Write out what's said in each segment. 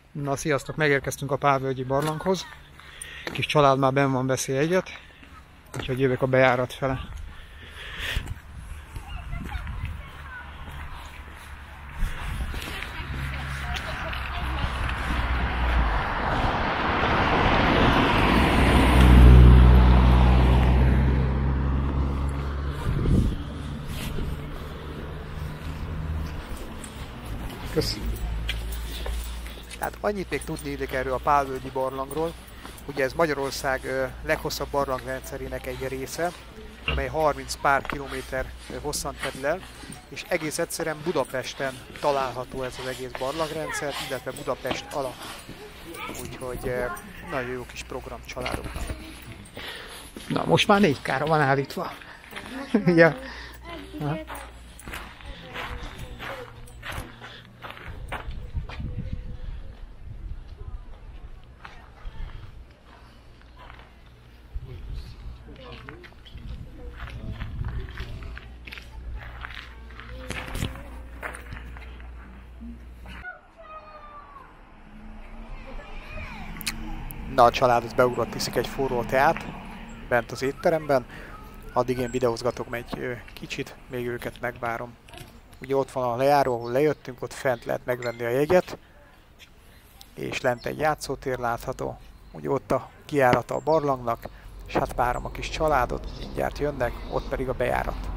Na, sziasztok! Megérkeztünk a Pálvölgyi barlanghoz. Kis család már benn van, beszél egyet, úgyhogy jövök a bejárat fele. Köszönöm. Tehát annyit még tudni illik erről a Pálvölgyi barlangról, ugye ez Magyarország leghosszabb barlangrendszerének egy része, amely 30 pár kilométer hosszan terül el, és egész egyszerűen Budapesten található ez az egész barlangrendszer, illetve Budapest alatt. Úgyhogy nagyon jó kis program családoknak. Na, most már 4K-ra van állítva. Ja. Na, a család az beugrott, iszik egy forró teát bent az étteremben. Addig én videózgatok egy kicsit, még őket megvárom. Ugye ott van a lejáró, ahol lejöttünk, ott fent lehet megvenni a jegyet. És lent egy játszótér látható. Ugye ott a kijárata a barlangnak, és hát várom a kis családot, mindjárt jönnek, ott pedig a bejárat.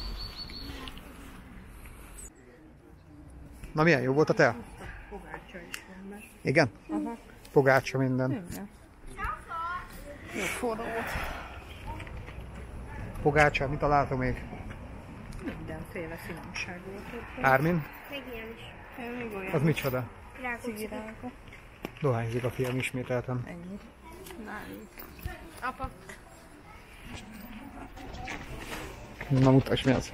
Na, milyen jó volt a tea? Pogácsa is van meg. Igen? Aha. Pogácsa minden. Minden. Jó forró volt. Pogácsa, mit találtam még? Mindenféle finomság volt. Ármin? Meg ilyen is. Még olyan. Az micsoda? Cigiráka. Dohányzik a fiam ismételten. Ennyi. Nálunk. Apa. Na, mutasd, mi az?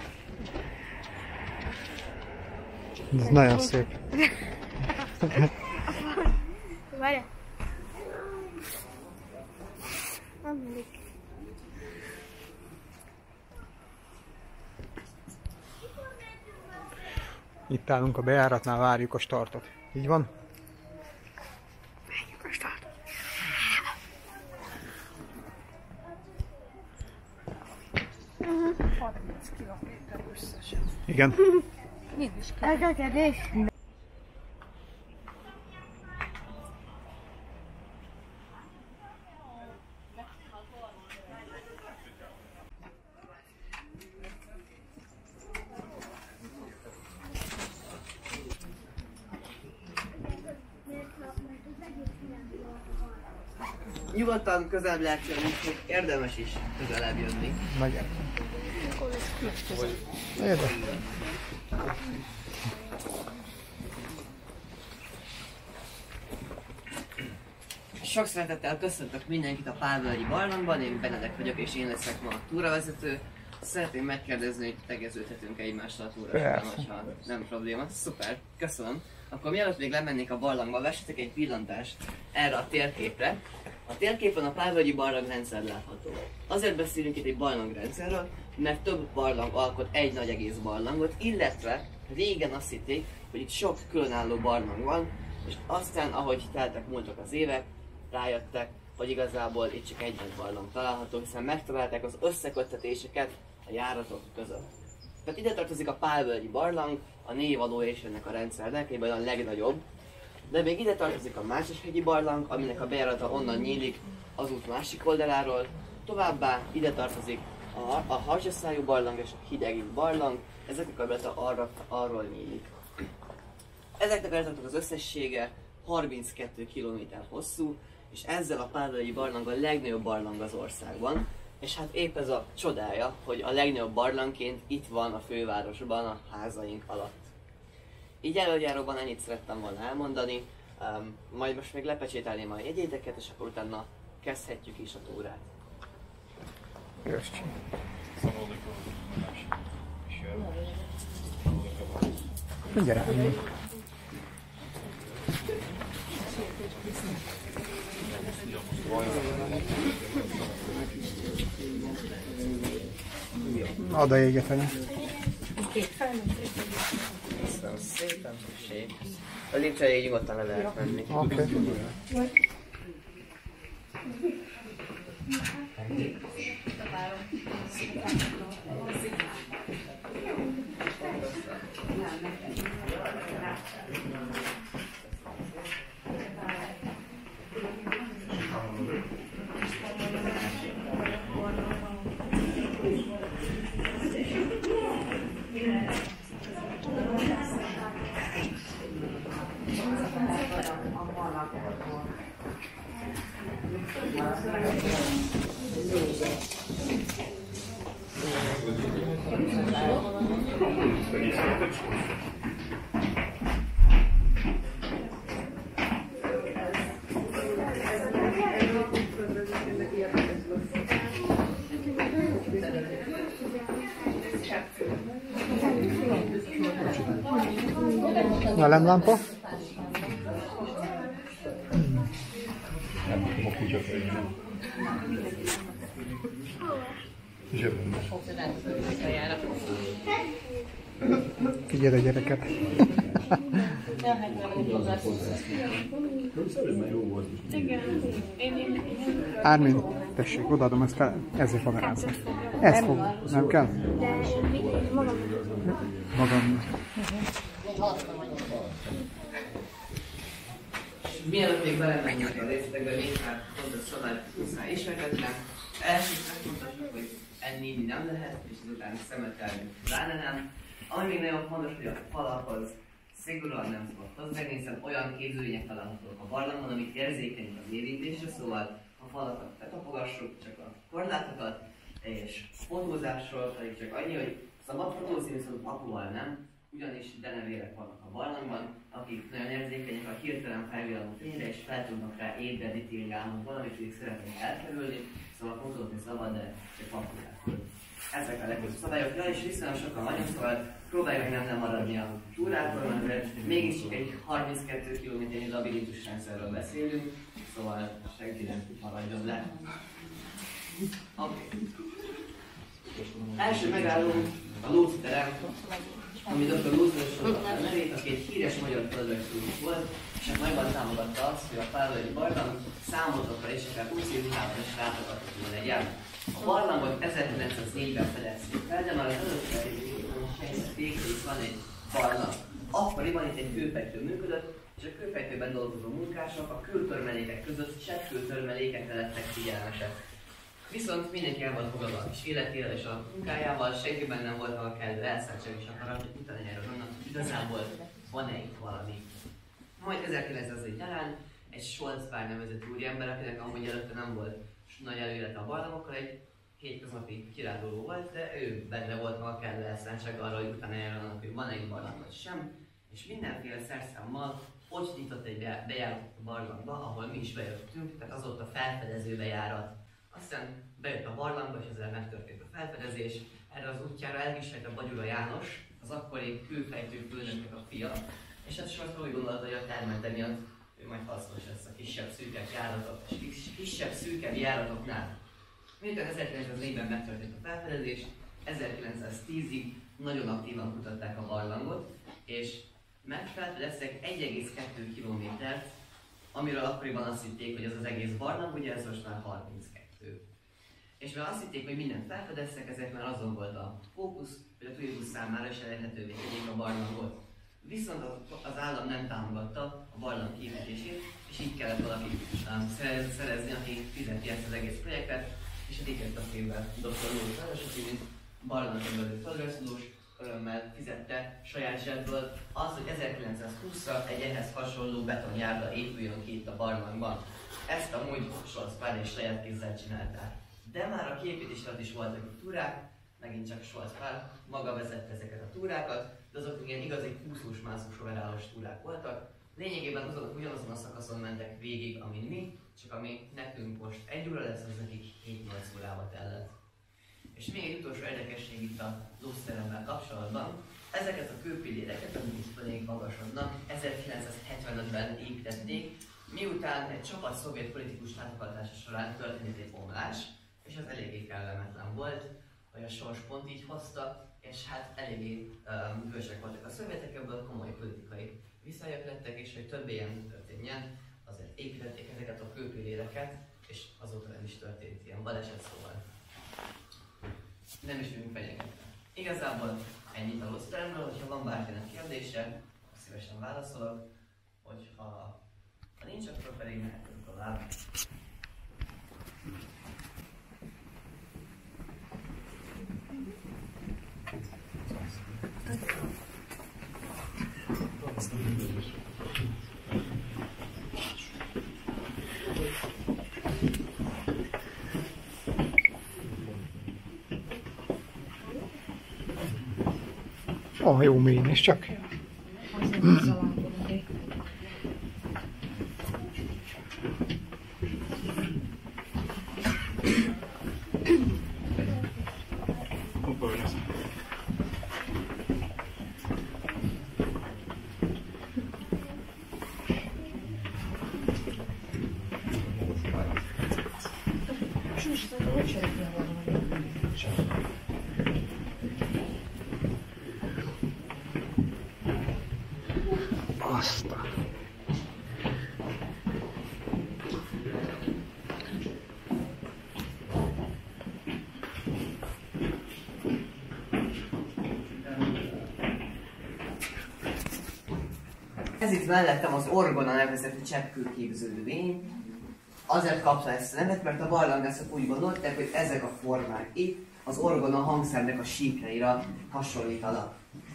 Ez nagyon szép. Várj. Amelik. Itt állunk a bejáratnál, várjuk a startot. Így van? Várjuk a start. Uh-huh. 30 kilométer összesen. Igen. Mind is kell. Elkezdés. Nyugodtan közelebb lehet jönni, hogy érdemes is közelebb jönni. Meg. Érdekes. Sok szeretettel köszöntök mindenkit a Pálvölgyi barlangban, én Benedek vagyok és én leszek ma a túravezető. Szeretném megkérdezni, hogy tegeződhetünk-e egymással a túra során, hogyha nem probléma. Szuper, köszönöm. Akkor mielőtt még lemennék a barlangba, vessetek egy pillantást erre a térképre. A térképen a Pálvölgyi barlangrendszer látható. Azért beszélünk itt egy barlangrendszerről, mert több barlang alkot egy nagy egész barlangot, illetve régen azt hitték, hogy itt sok különálló barlang van, és aztán, ahogy teltek múltak az évek, rájöttek, hogy igazából itt csak egy nagy barlang található, hiszen megtalálták az összeköttetéseket a járatok között. Tehát ide tartozik a Pálvölgyi barlang, a névalója is ennek a rendszernek, egyben a legnagyobb. De még ide tartozik a Mácsashegyi barlang, aminek a bejárata onnan nyílik az út másik oldaláról. Továbbá ide tartozik a Harcsaszájú barlang és a Hidegi barlang, ezeknek a bejárata arról nyílik. Ezeknek a bejáratatok az összessége 32 km hosszú, és ezzel a Pálvölgyi barlang a legnagyobb barlang az országban. És hát épp ez a csodája, hogy a legnagyobb barlangként itt van a fővárosban a házaink alatt. Így előjáróban ennyit szerettem volna elmondani, majd most még lepecsételném a jegyéteket, és akkor utána kezdhetjük is a túrát. Köszönöm. Gyere! Add a jéget, anya. szépen, tessék. A nincs elég, nyugodtan le lehet menni. Oké. Elemlámpa? Nem tudom, a kutyafején. Zsebben. Figyeld a gyereket. Ármin, tessék, odaadom, ezt fel, ezért kamerázom. Ez fog, nem kell? Magam. Mielőtt még belemegyünk a részletekbe, még már fontos szabály muszáj ismertetlen. Elsőt megmutassuk, hogy enni nem lehet, és azután szemetelni pláne nem. Ami még nagyon fontos, hogy a falakhoz szigorúan nem szabad hozzá, hiszen olyan képződmények találhatók a barlangban, amik érzékenyek az érintésre, szóval a falakat ne tapogassuk, csak a korlátokat, és fotózásról pedig csak annyi, hogy szabad fotózni, viszont apuval nem, ugyanis denevérek vannak a barlangban, akik nagyon érzékenyek a hirtelen felvillanó fényre, és fel tudnak rá ébredni tilgálnak valamit, pedig szeretnénk elkerülni, szóval fotózni szabad, de csak apulákkal. Ezek a legjobb szabályok, és viszonylag sokan vagyunk, szóval próbáljuk meg nem maradni a túrától, mert mégiscsak egy 32 km-nyi labirintus rendszerről beszélünk, szóval senki nem maradjon le. Okay. Első megállunk a lóciterem, ami Dr. Lóciterem a nevét, aki egy híres magyar földrajztudós volt, és nagyban támogatta azt, hogy a Pálvölgyi barlang számotokra és akár úgy szívutában is látogatható legyen. A barlangot 1904-ben fedezték fel, de már az előtte végig van egy barlang. Akkoriban itt egy kőfejtő működött, és a kőfejtőben dolgozó munkások a kőtörmelékek között cseppkőtörmelékekre lettek figyelmesek. Viszont mindenki el volt fogadva a kis életével és a munkájával, senkiben nem volt a kellő elszálltság és akarat, hogy utána nyerő annak, hogy igazából van-e itt valami. Majd 1901 nyarán egy Scholz-Pár nevezett úriember, akinek amúgy előtte nem volt nagy előélete a barlangokkal, egy hétköznapi kiránduló volt, de ő benne volt a kellő elszálltság arra, hogy utána nyerő annak, hogy van-e itt barlang vagy sem, és mindenféle szerszámmal ott nyitott egy bejáratot a barlangba, ahol mi is bejöttünk, tehát az ott a felfedező bejárat. Aztán bejött a barlangba, és ezzel megtörtént a felfedezés. Erre az útjára elkísérte Bagyura János, az akkori kőfejtő főnöknek a fia. És hát sokszor úgy gondolta, hogy a termete miatt ő majd hasznos lesz a kisebb, szűkebb járatok, és kisebb, szűkebb járatoknál. Miután 1904-ben megtörtént a felfedezés, 1910-ig nagyon aktívan kutatták a barlangot, és megfelfedeztek 1,2 kilométert, amiről akkoriban azt hitték, hogy ez az egész barlang, ugye ez most már 32. És mivel azt hitték, hogy mindent felfedeztek, ezért már azon volt a fókusz, hogy a turizmus számára is elérhetővé tegyék a barlangot. Viszont az állam nem támogatta a barlang kiépítését, és így kellett valaki szerezni, aki fizeti ezt az egész projektet, és hát így jött a képbe Dr. Lócz, aki mint barlangterületű földrajztudós örömmel fizette saját zsebből az, hogy 1920-ra egy ehhez hasonló betonjárda épüljön ki itt a barlangban. Ezt amúgy Scholz-Pár és saját kézzel csinálták. De már a kiépítés alatt is voltak a túrák, megint csak Scholz-Pár maga vezette ezeket a túrákat, de azok ilyen igazi úszós-mászós overállós túrák voltak. Lényegében ugyanazon a szakaszon mentek végig, amin mi, csak ami nekünk most 1 óra lesz, az nekik 7-8 órába tellett. És még egy utolsó érdekesség itt a lócteremmel kapcsolatban. Ezeket a kőpilléreket, amik itt felénk magasodnak, 1975-ben építették, miután egy csapat szovjet politikus látogatása során történt egy omlás, és az eléggé kellemetlen volt, hogy a sorspont így hozta, és hát eléggé bősek voltak a szovjetek, ebből komoly politikai viszonyok lettek, és hogy több ilyen történjen, azért építették ezeket a kőpilléreket, és azóta nem is történt ilyen baleset, szóval nem is vagyunk fenyegetve. Igazából ennyit a Loszteremről, hogyha van bárkinek kérdése, szívesen válaszolok, hogyha nincs, akkor pedig mehetünk tovább. Jó mély, és csak. Aztán. Ez itt mellettem az orgona nevezetű cseppkőképződmény. Azért kapta ezt a nevet, mert a barlangászok úgy gondolták, hogy ezek a formák itt az orgona hangszernek a síkjaira hasonlítanak.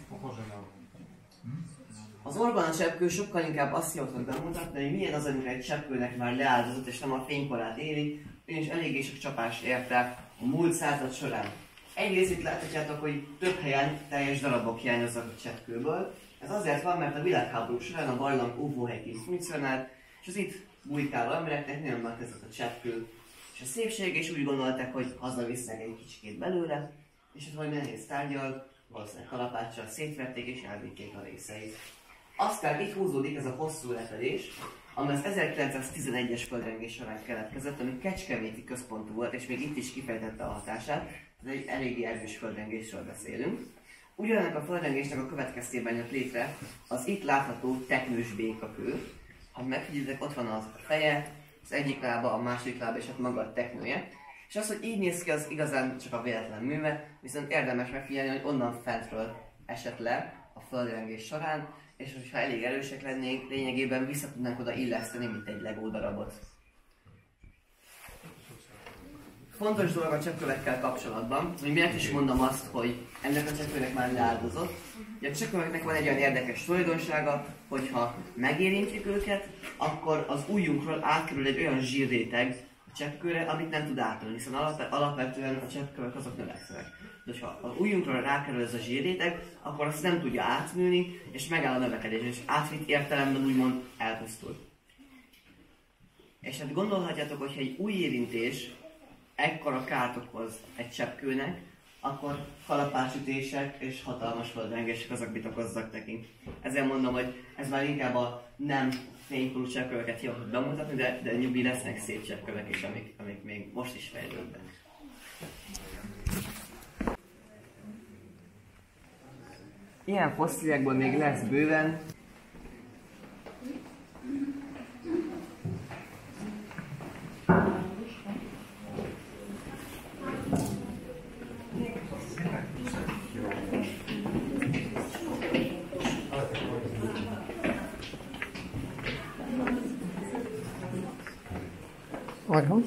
Az orgona cseppkő sokkal inkább azt hivatott bemutatni, hogy milyen az, amikor egy cseppkőnek már leáldozott és nem a fénykorát éli, ugyanis eléggé sok csapást értek a múlt század során. Egyrészt itt láthatjátok, hogy több helyen teljes darabok hiányoznak a cseppkőből. Ez azért van, mert a világháború során a barlang óvóhelyként funkcionált, és az itt bujkáló embereknek nagyon nagy tetszett a cseppkő és a szépség, és úgy gondolták, hogy hazavisznek egy kicsikét belőle, és hát valami nehéz tárgyal, valószínűleg kalapáccsal szétverték és elvitték a részeit. Aztán itt húzódik ez a hosszú lepedés, ami az 1911-es földrengés során keletkezett, ami kecskeméti központú volt, és még itt is kifejtette a hatását, ez egy eléggé erős földrengésről beszélünk. Ugyanennek a földrengésnek a következtében jött létre az itt látható teknős békakő. Ha megfigyelitek, ott van a feje, az egyik lába, a másik lába és hát maga a teknője. És az, hogy így néz ki, az igazán csak a véletlen műve, viszont érdemes megfigyelni, hogy onnan fentről esett le a földrengés során, és hogyha elég erősek lennénk, lényegében vissza tudnánk oda illeszteni, mint egy Lego darabot. Fontos dolog a cseppkövekkel kapcsolatban, hogy miért is mondom azt, hogy ennek a cseppkőnek már leáldozott. Ugye a cseppköveknek van egy olyan érdekes tulajdonsága, hogyha megérintjük őket, akkor az ujjunkról átkerül egy olyan zsírréteg a cseppkőre, amit nem tud átölni, hiszen alapvetően a cseppkövek azok növekszenek. De ha az ujjunkról rákerül ez a zsírréteg, akkor azt nem tudja átnőni, és megáll a növekedés, és átvitt értelemben úgymond elpusztul. És hát gondolhatjátok, hogy egy új érintés ekkora kárt okoz egy cseppkőnek, akkor kalapácsütések és hatalmas földrengések azok mit okozzak nekünk. Ezért mondom, hogy ez már inkább a nem fénykorú cseppköveket hivatott bemutatni, de nyugi lesznek szép cseppkövek is, amik még most is fejlődnek. Ilyen fosszíliákból még lesz bőven. Ajha.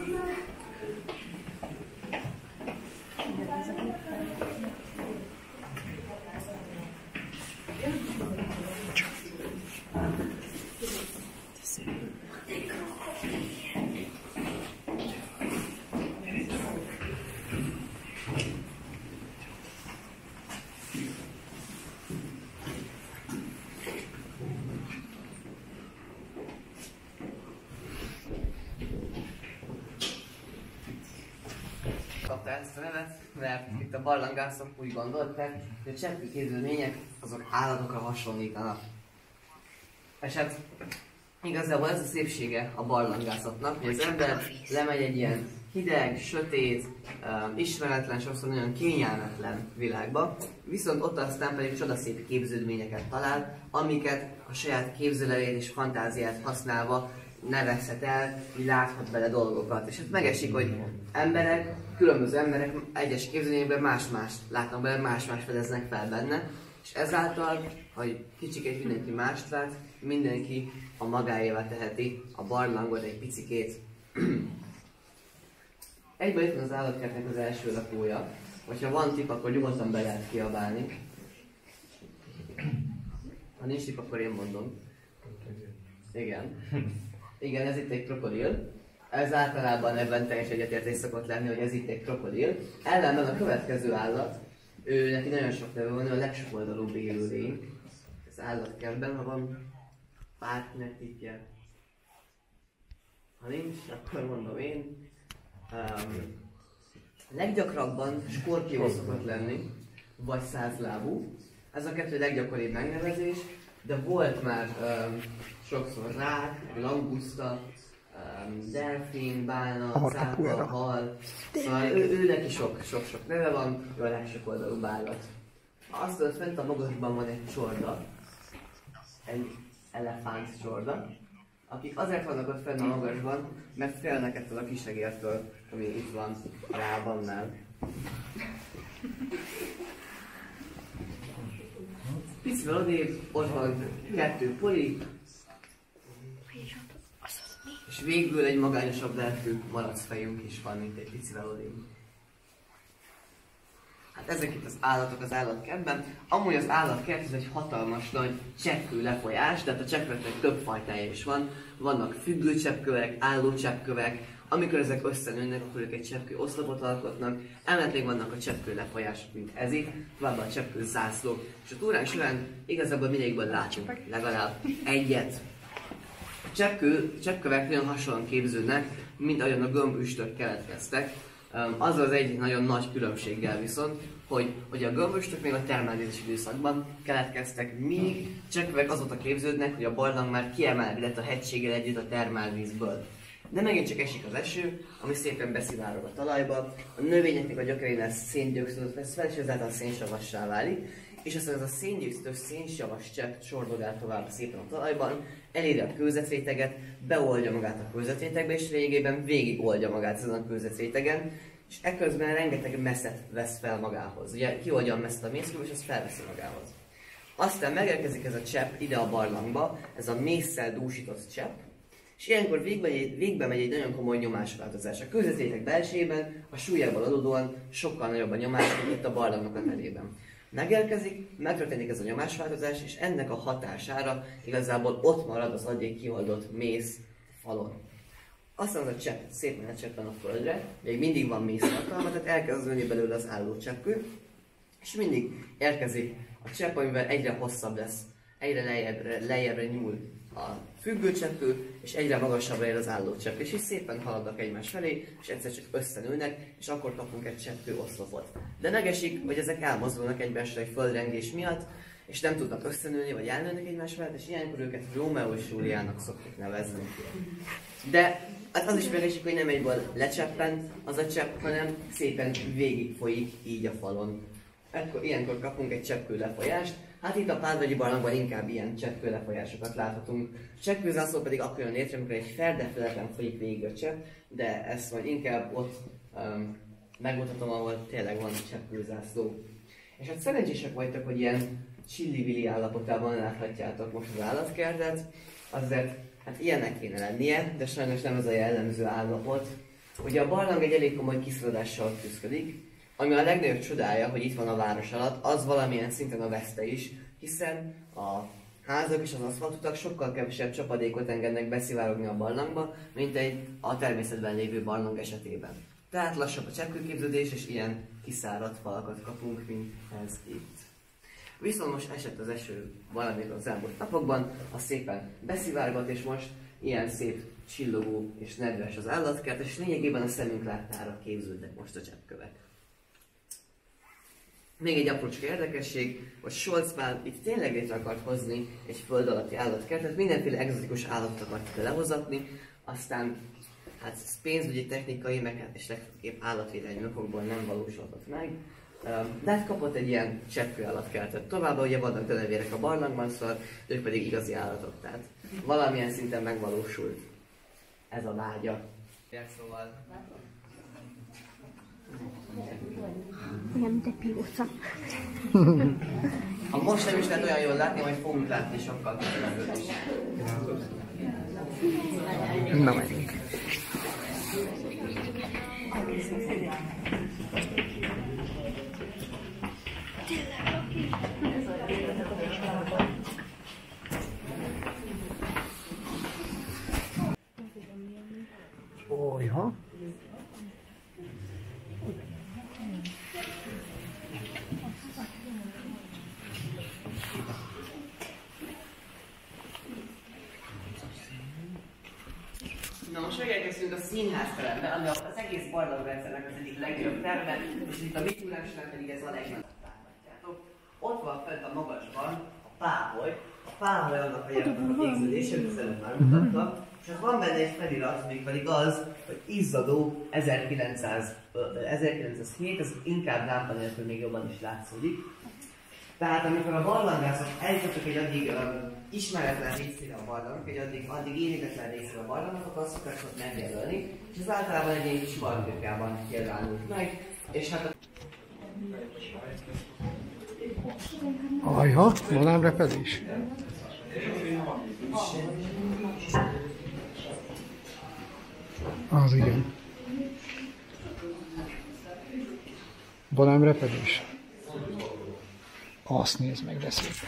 Kapta ezt a nevet, mert itt a barlangászok úgy gondolták, hogy a cseppkőképződmények azok állatokra hasonlítanak. És hát Igazából ez a szépsége a barlangászatnak, hogy az ember lemegy egy ilyen hideg, sötét, ismeretlen, sokszor nagyon kényelmetlen világba, viszont ott aztán pedig csodaszép képződményeket talál, amiket a saját képzelőjét és fantáziát használva nevezhet el, így láthat vele dolgokat. És hát megesik, hogy emberek, különböző emberek egyes képzelőjében más-más látnak bele, más-más fedeznek fel benne, és ezáltal, hogy kicsikét mindenki mást lát, mindenki a magáévá teheti a barlangot egy picikét. Egyben itt van az állatkertnek az első lakója. Hogyha van tipp, akkor nyugodtan be lehet kiabálni. Ha nincs tipp, akkor én mondom. Igen. Igen, ez itt egy krokodil. Ez általában ebben teljes egyetértés szokott lenni, hogy ez itt egy krokodil. Ellenben a következő állat, ő neki nagyon sok neve van, ő a legsokoldalúbb élőlény. Az állatkertben, ha van bárkinek tippje. Ha nincs, akkor mondom én. Leggyakrabban skorpió szokott lenni, vagy százlábú. Ez a kettő leggyakoribb megnevezés, de volt már sokszor rák, languszta, delfin, bálna, cápa, hal. Szóval ő neki sok neve van, ő a legsokoldalúbb állat. Azt ott fent a magasban van egy csorda, egy elefánt csorda, akik azért vannak ott fenn a magasban, mert félnek ettől a kisegértől, ami itt van a lábamnál. Picivel odébb, ott van 2 poli, és végül egy magányosabb lelkű malacfejünk is van, mint egy picivel odébb. Hát ezek itt az állatok az állatkertben. Amúgy az állatkert ez egy hatalmas nagy cseppkő lefolyás, tehát a cseppkőknek több fajtája is van. Vannak függő cseppkövek, álló cseppkövek, amikor ezek összenőnek, akkor ők egy cseppkő oszlopot alkotnak. Emellett vannak a cseppkő lefolyások, mint ez itt, továbbá a cseppkő zászlók. És a túránk során igazából mindegyikből látunk legalább egyet. A cseppkövek nagyon hasonlóan képződnek, mint ahogyan a gömbüstök keletkeztek. Az egy nagyon nagy különbséggel viszont, hogy a gömböstök még a termálvízes időszakban keletkeztek, míg cseppkövek azóta képződnek, hogy a barlang már kiemelkedett a hegységgel együtt a termálvízből. De megint csak esik az eső, ami szépen beszivárog a talajba, a növényeknek a gyökerénél széndioxidot vesz fel, és ezáltal szénsavassá válik, és aztán ez a széndioxidos szénsavas csepp csordogál tovább szépen a talajban, eléri a kőzetréteget, beoldja magát a kőzetrétegbe, és lényegében végig oldja magát ezen a kőzetrétegen, és ekközben rengeteg messzet vesz fel magához. Ugye kioldja a messzet a mészkőből, és azt felveszi magához. Aztán megérkezik ez a csepp ide a barlangba, ez a mésszel dúsított csepp, és ilyenkor végbe megy egy nagyon komoly nyomásváltozás. A kőzetréteg belsejében a súlyából adódóan sokkal nagyobb a nyomás, mint itt a barlangnak a telében. Megérkezik, megtörténik ez a nyomásváltozás, és ennek a hatására igazából ott marad az addig kioldott mész falon. Aztán az a csepp szépen lecseppen a földre, még mindig van mész tartalma, tehát elkezd nőni belőle az álló cseppkő, és mindig érkezik a csepp, amivel egyre hosszabb lesz, egyre lejjebbre nyúl a függő cseppkő, és egyre magasabbra ér az álló csepp, és így szépen haladnak egymás felé, és egyszer csak összenőnek, és akkor kapunk egy cseppkő oszlopot. De megesik, hogy ezek elmozdulnak egymásra egy földrengés miatt, és nem tudnak összenőni, vagy elnőnek egymás mellett, és ilyenkor őket Rómeó és Júliának szoktuk nevezni. De hát az is megesik, hogy nem egyből lecseppen az a csepp, hanem szépen végig folyik így a falon. Ilyenkor kapunk egy cseppkő lefolyást. Hát itt a Pádvegyi barlangban inkább ilyen cseppkő lefolyásokat láthatunk. A cseppkőzászló pedig akkor jön létre, amikor egy ferdefeleten folyik végig a csepp, de ezt majd inkább ott megmutatom, ahol tényleg van cseppkőzászló. És hát szerencsések vagytok, hogy ilyen csilli-villi állapotában láthatjátok most az állatkertet. Azért hát ilyennek kéne lennie, de sajnos nem ez a jellemző állapot. Ugye a barlang egy elég komoly kiszorodással küszködik, ami a legnagyobb csodája, hogy itt van a város alatt, az valamilyen szinten a veszte is, hiszen a házak és az aszfaltutak sokkal kevesebb csapadékot engednek beszivárogni a barlangba, mint a természetben lévő barlang esetében. Tehát lassabb a cseppkőképződés, és ilyen kiszáradt falakat kapunk, mint ez itt. Viszont most esett az eső valamikor az elmúlt napokban, az szépen beszivárgott, és most ilyen szép csillogó és nedves az állatkert, és lényegében a szemünk láttára képződnek most a cseppkövek. Még egy aprócska érdekesség, hogy Scholz Pál itt tényleg létre akart hozni egy föld alatti állatkertet, mindenféle egzotikus állatot akart lehozatni, aztán hát pénzügyi, technikai, meg és legfőképp állatvédelmi okokból nem valósulhatott meg. De hát kapott egy ilyen cseppkő állatkertet. Továbbá ugye vannak denevérek a barlangban, szóval ők pedig igazi állatok, tehát valamilyen szinten megvalósult ez a vágya. Szóval... Olyan, mint egy pilóca. Ha most nem is lehet olyan jól látni, majd fogunk látni sokkal közelebb is. Na menjünk. Olyha. Na most megérkeztünk a színházterembe, ami az egész barlangrendszernek az egyik legjobb terme, és itt a Mikulásnál pedig ez a legnagyobb. Láthatjátok. Ott van fent a magasban a páholy. A páholy annak a jelentős égződése, amit előbb már mutattam, és ott van benne egy felirat, mégpedig az, hogy izzadó 1907, ez inkább lámpa nélkül még jobban is látszódik. Tehát amikor a barlangrászok eljutottak egy addig ismeretlen részére a barlangnak, egy addig érintetlen részére a barlangnak, akkor azt szokták megjelölni, és ez általában egy ilyen kis barkőkában nyilvánult meg, és hát Ajha, van ám repedés. Az igen. Van ám repedés. Azt nézd meg, de szép.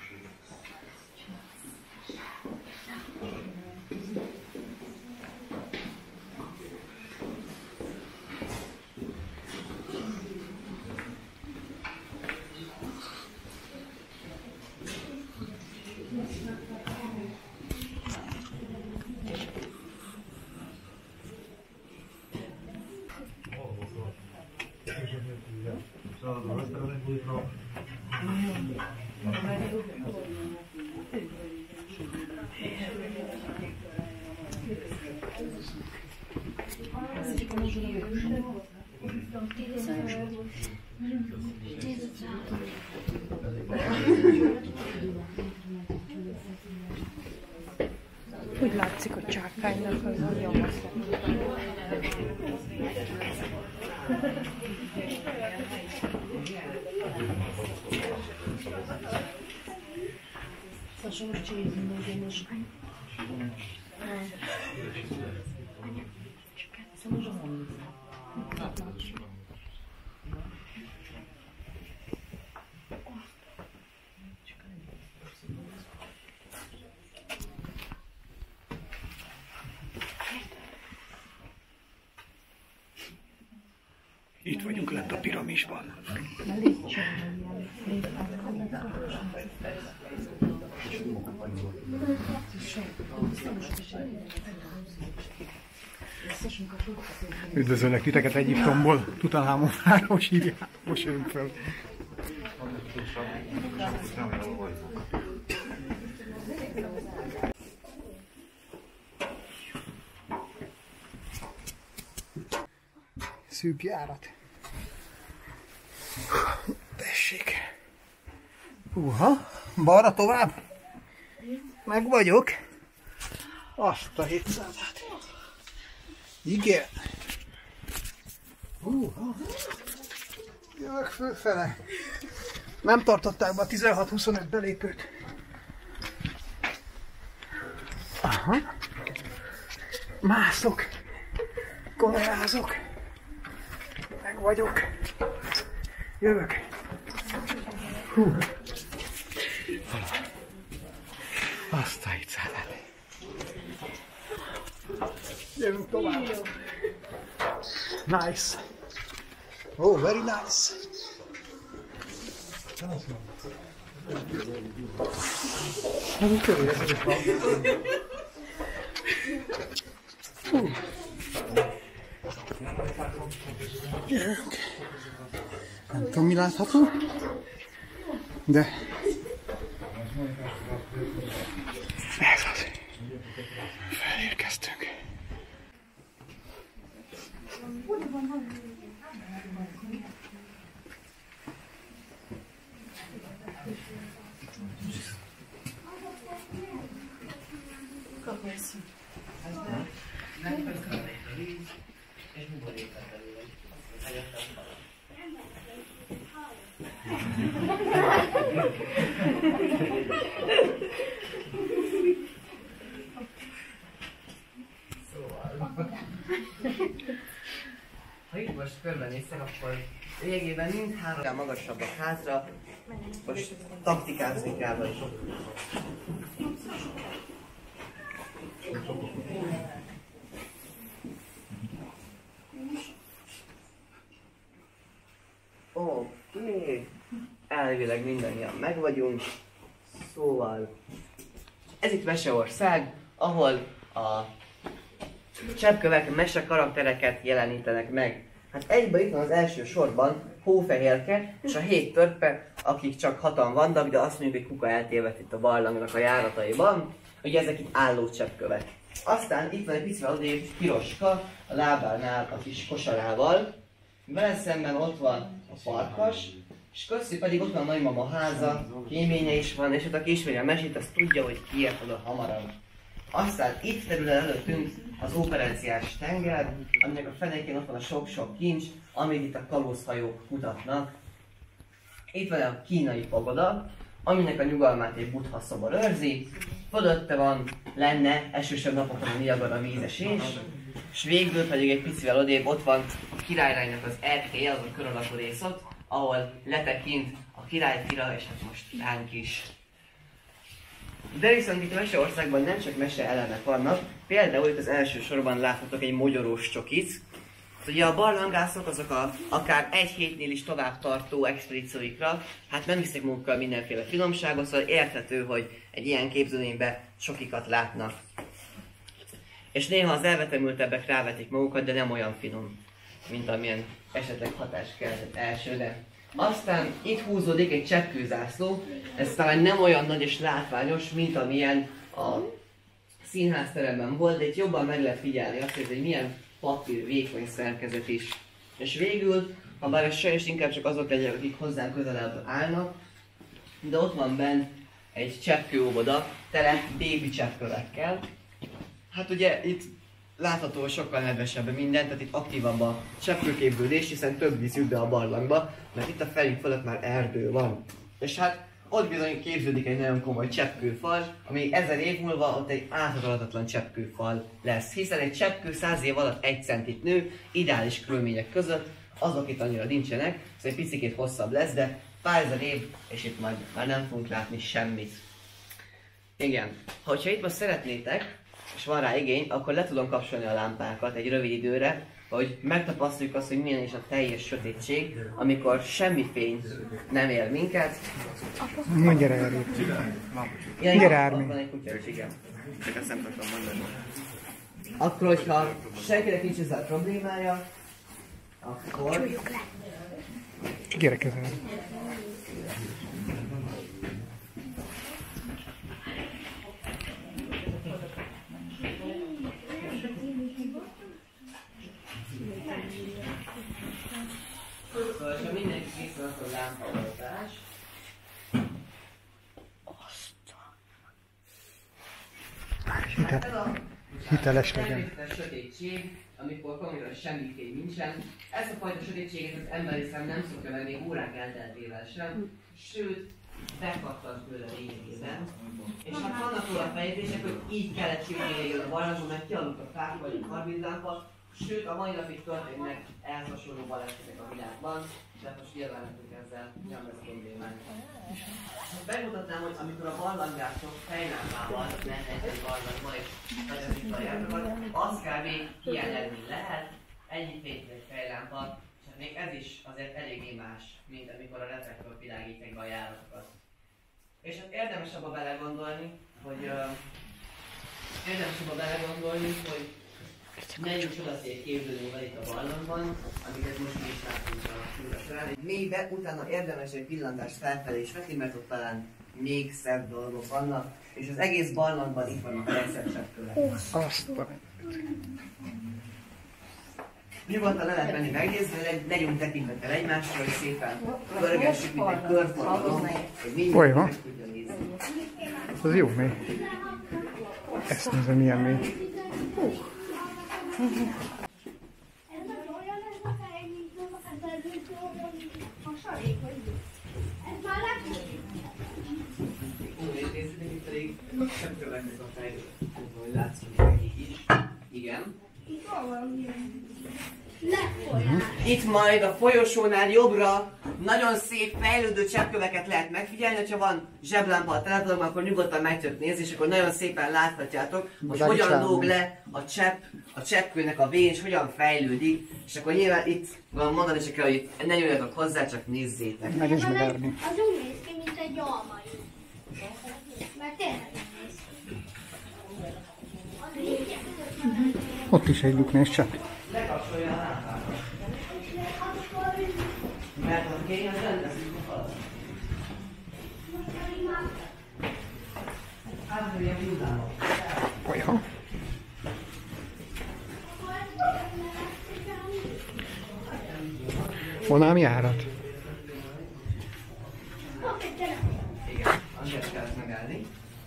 Úgy látszik, hogy csákánynak az a nyomasztó. Itt vagyunk lent a piramisban. Üdvözöllek titeket Egyiptomból, Tutanhamon város hívják, most jövünk fel. Szűk járat. Tessék. Húha, balra tovább. Meg vagyok. Azt a 700-at. Igen. Húha. Jövök fölfele. Nem tartották be a 16-25 belépőt. Aha. Mászok. Kamerázok. Meg vagyok. Jövök. Hú. Azt a hiccálát. Jövünk tovább. Nice. Oh, very nice. Jövünk. Nem tudom, mi látható, de ez az. Felérkeztünk. Ha itt most körbenéztek, akkor lényegében mindhárom magasabb a házra, most taktikázni kell vagy. Oké, elvileg mindannyian meg vagyunk, szóval ez itt Meseország, ahol a cseppkövek mese karaktereket jelenítenek meg. Hát egyben itt van az első sorban Hófehérke és a 7 törpe, akik csak 6-an vannak, de azt mondjuk, hogy kuka eltévedt itt a barlangnak a járataiban. Ugye ezek itt álló cseppkövek. Aztán itt van egy picivel odébb Piroska a lábánál a kis kosarával. Vele szemben ott van a farkas, és köztük pedig ott van a nagymama háza, kéménye is van, és ott aki ismeri a mesét, az tudja, hogy kiért oda hamarabb. Aztán itt terül előttünk az operenciás tenger, aminek a fenekén ott van a sok-sok kincs, amit itt a kalózhajók mutatnak. Itt van a kínai pagoda, aminek a nyugalmát egy Buddha szobor őrzi. Fölötte van, lenne esősebb napokon a Niagara vízesés, és végül pedig egy picivel odébb ott van a királyránynak az erkélye, az a kör alakú rész ott, ahol letekint a királyfira, és hát most ránk is. De viszont itt Meseországban nem csak mese elemek vannak, például itt az első sorban láthatok egy mogyorós csokit. Ugye a barlangászok azok akár egy hétnél is tovább tartó expedícióikra, hát nem visznek magukkal mindenféle finomságot, szóval érthető, hogy egy ilyen képződményben csokikat látnak. És néha az elvetemültebbek rávetik magukat, de nem olyan finom, mint amilyen esetleg hatás kellett elsőre. Aztán itt húzódik egy cseppkőzászló, ez talán nem olyan nagy és látványos, mint amilyen a színházteremben volt, de itt jobban meg lehet figyelni azt, hogy milyen papír vékony szerkezet is. És végül, ha bár ez sajnos inkább csak azok legyenek, akik hozzánk közelebb állnak, de ott van benn egy cseppkőóvoda, tele bébi cseppkövekkel. Hát ugye itt látható sokkal nedvesebb minden, tehát itt aktívabb a cseppkőképződés, hiszen több víz jut be a barlangba, mert itt a felünk fölött már erdő van. És hát ott bizony képződik egy nagyon komoly cseppkőfal, ami 1000 év múlva ott egy áthatolhatatlan cseppkőfal lesz. Hiszen egy cseppkő 100 év alatt 1 centit nő, ideális körülmények között, azok itt annyira nincsenek, szóval egy picikét hosszabb lesz, de pár ezer év, és itt majd már nem fogunk látni semmit. Igen, ha itt most szeretnétek, és van rá igény, akkor le tudom kapcsolni a lámpákat egy rövid időre, hogy megtapasztaljuk azt, hogy milyen is a teljes sötétség, amikor semmi fény nem ér minket. Gyere elég. Gyere Ármi. Van egy kutya is, igen. Csak ezt nem tudom mondani. Akkor, hogyha senkinek nincs ezzel problémája, akkor... Gyere közel. Szóval, ha mindenki készül, akkor lámpaoltás. Hiteles legyen. Természetes sötétség, amikor konkrétan semmi fény nincsen. Ezt a fajta sötétséget az emberi szem nem szokja meg még órák elteltével sem, sőt, bekattant tőle lényegében. És hát vannak róla fejlődések, hogy így kellett csinálni a barlangon, mert kialudt a fák vagy a karbidlámpa, sőt, a mai napig történnek ehhez hasonló balesetek a világban, de most nyilván nekünk ezzel nem lesz problémánk. Megmutatnám, hogy amikor a barlangászok fejlámpával mennek egy barlangba és vezetik a járatokat, az kb. Ilyen eredmény lehet, ennyi fényű egy fejlámpa, és hát még ez is azért eléggé más, mint amikor a reflektor világítják be a járatokat. És hát érdemes abba belegondolni, hogy Menjünk csodaszép képződővel itt a barlangban, amiket most mi is látunk a túra során. Mélybe, utána érdemes egy pillantást felfelé is vetni, mert ott talán még szebb dolgok vannak, és az egész barlangban itt vannak a legszebb cseppkövek. Nyugodtan le lehet menni megnézni, legyünk tekintettel egymásra, és szépen pörgessük, mint egy körforgalom, hogy mindenki meg tudja nézni. Ez jó mély. Ezt nézem, milyen mély. Igen. Itt majd a folyosónál jobbra nagyon szép fejlődő cseppköveket lehet megfigyelni, ha van zseblámpa a telefonban, akkor nyugodtan meg tudok nézni, és akkor nagyon szépen láthatjátok, hogy hogyan lóg le a cseppkőnek a vén, és hogyan fejlődik, és akkor nyilván itt van mondani csak, hogy ne nyúljatok hozzá, csak nézzétek. Meg is megárni. Az úgy néz ki, mint egy alma. Mert tényleg néz ki. Ott is egy lyuk, nézd csak. Lekapcsolja a lámpát. Mert a kény az rendezünk a falat. Hát, ilyen villámok. Olyan. Honnan járat? Igen, azért kellett megállni.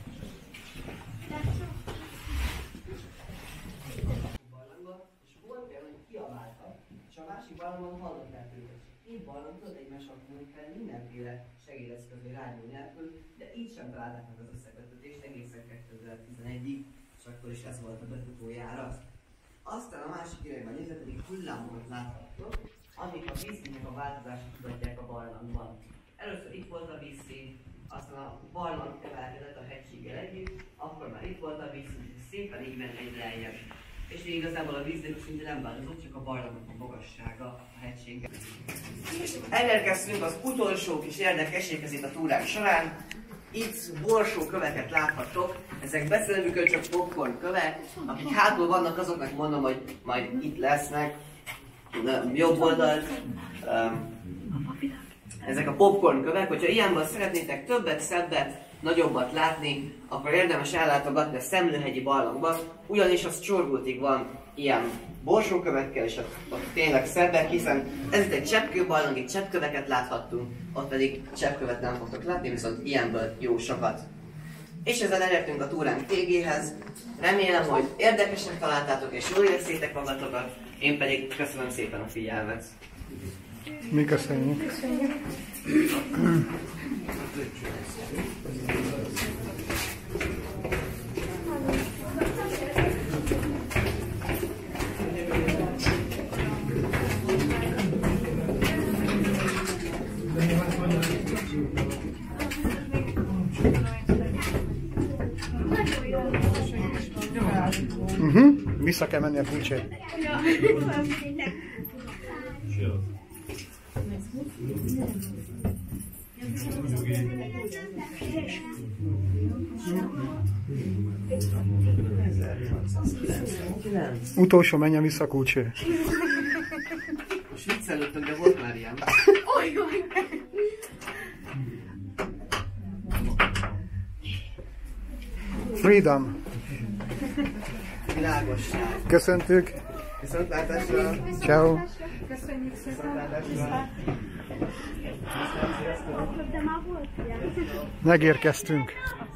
És volt olyan, hogy kiabáltak, és a másik barlangban hallották őket. Két barlang tudott egymásnak múlni fel mindenféle segédeszközé rádió nélkül, de így sem találták meg az összeköttetést egészen 2011-ig, és akkor is ez volt a befutójárat. Aztán a másik irányban nézve pedig hullámokat láthattok, amik a vízszínnek a változását tudatják a barlangban. Először itt volt a vízszín, aztán a barlang emelkedett a hegységgel együtt, akkor már itt volt a vízszín, és szépen így ment egy lejjebb. És még igazából a víznek szinte nem változott, csak a barlangnak a magassága a hegységgel. Elérkeztünk az utolsó kis érdekességhez itt a túrák során. Itt borsó köveket láthattok, ezek beszélőkön csak popcorn kövek, akik hátul vannak, azoknak mondom, hogy majd itt lesznek, jobb oldalt. Ezek a popcorn kövek, hogyha ilyenből szeretnétek többet, szebbet, nagyobbat látni, akkor érdemes ellátogatni a Szemlőhegyi barlangba, ugyanis az Csorgultig van ilyen borsókövekkel, és ott tényleg szebbek, hiszen ez itt egy cseppkőbarlang, itt cseppköveket láthattunk, ott pedig cseppkövet nem fogtok látni, viszont ilyenből jó sokat. És ezzel elértünk a túránk végéhez. Remélem, hogy érdekesen találtátok és jól éreztétek magatokat, én pedig köszönöm szépen a figyelmet. Mi köszönjük. Vissza kell menni a kulcsért. Utolsó menjen vissza a kulcsért. Most viccelődtök, de volt már ilyen. Freedom. Világosság. Köszöntük. Viszontlátásra. Ciao. Köszönjük szépen. Viszontlátásra. De már volt ilyen. Megérkeztünk.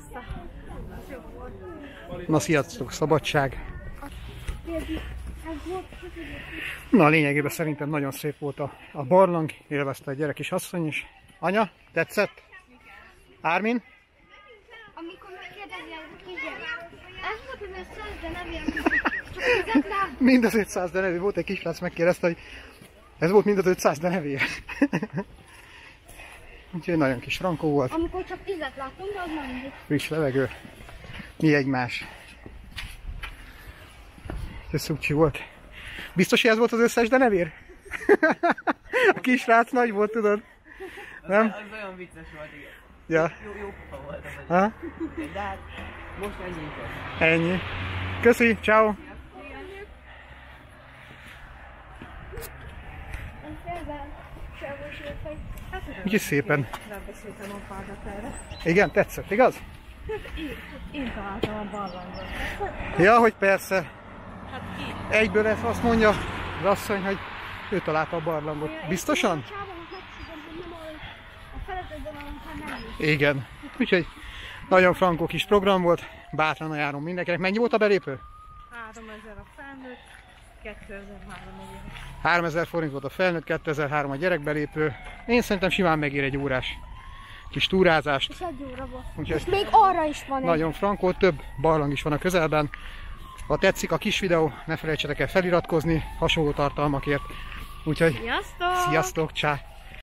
Na, sziasztok, szabadság. Na, lényegében szerintem nagyon szép volt a barlang, élvezte a gyerek és asszony is. Anya, tetszett? Ármin? Amikor megkérdezi a kisgyerek, ez volt az 500, de nem értem. Mind az 500, de nevé. Volt egy kisrác, megkérdezte, hogy ez volt mind az 500, de nevé. Úgyhogy nagyon kis rankó volt. Amikor csak 10-et láttunk, de az nem mindig. Friss levegő. Mi egymás. Ez szukcsi volt. Biztos, hogy ez volt az összes denevér? A kisrác nagy volt, tudod? Nem? Az olyan vicces volt, igen. Ja. Jó pofa volt az, hogy... Ha? De hát most ennyi volt. Ennyi. Köszi, ciao. Úgyhogy szépen. Lebeszéltem apádat erre. Igen, tetszett, igaz? Én találtam a barlangot. Ja, hogy persze. Hát ki? Egyből ezt azt mondja az asszony, hogy ő találta a barlangot. Biztosan? Igen. Úgyhogy nagyon frankó kis program volt. Bátran ajánlom mindenkinek. Mennyi volt a belépő? 3000 a felnőtt, 2003 a 3000 forint volt a felnőtt, 2003 a gyerekbelépő. Én szerintem simán megér egy órás kis túrázást. És egy óra volt. Úgyhogy És még arra is van egy. nagyon frankó, több barlang is van a közelben. Ha tetszik a kis videó, ne felejtsetek el feliratkozni hasonló tartalmakért. Úgyhogy Sziasztok! sziasztok, csá!